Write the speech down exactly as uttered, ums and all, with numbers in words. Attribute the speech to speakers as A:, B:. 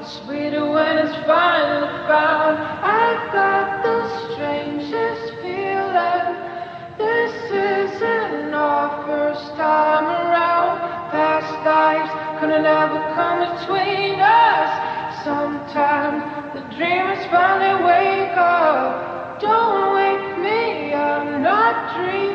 A: sweeter when it's finally found. I got the strangest feeling. This isn't our first time around. Past lives couldn't ever come between us. Sometimes the dreamers finally wake up. Don't wake me, I'm not dreaming.